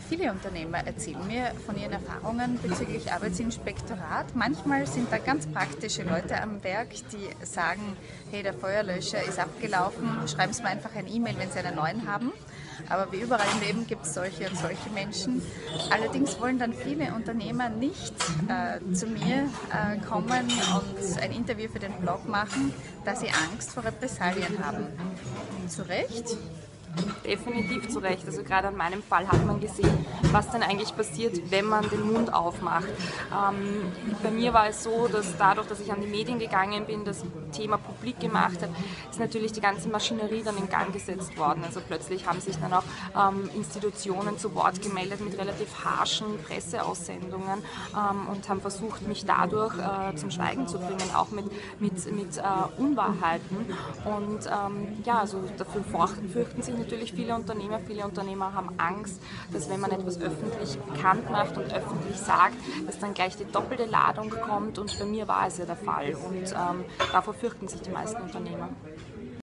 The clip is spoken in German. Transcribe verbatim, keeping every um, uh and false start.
Viele Unternehmer erzählen mir von ihren Erfahrungen bezüglich Arbeitsinspektorat. Manchmal sind da ganz praktische Leute am Werk, die sagen, hey, der Feuerlöscher ist abgelaufen, schreiben Sie mir einfach eine E-Mail, wenn Sie einen neuen haben. Aber wie überall im Leben gibt es solche und solche Menschen. Allerdings wollen dann viele Unternehmer nicht äh, zu mir äh, kommen und ein Interview für den Blog machen, da sie Angst vor Repressalien haben. Zu Recht? Definitiv zu Recht. Also gerade an meinem Fall hat man gesehen, was denn eigentlich passiert, wenn man den Mund aufmacht. Ähm, bei mir war es so, dass dadurch, dass ich an die Medien gegangen bin, das Thema publik gemacht habe, ist natürlich die ganze Maschinerie dann in Gang gesetzt worden. Also plötzlich haben sich dann auch ähm, Institutionen zu Wort gemeldet mit relativ harschen Presseaussendungen ähm, und haben versucht, mich dadurch äh, zum Schweigen zu bringen, auch mit, mit, mit äh, Unwahrheiten. Und ähm, ja, also dafür fürchten sich natürlich viele Unternehmer. Viele Unternehmer haben Angst, dass wenn man etwas öffentlich bekannt macht und öffentlich sagt, dass dann gleich die doppelte Ladung kommt, und bei mir war es ja der Fall, und ähm, davor fürchten sich die meisten Unternehmer.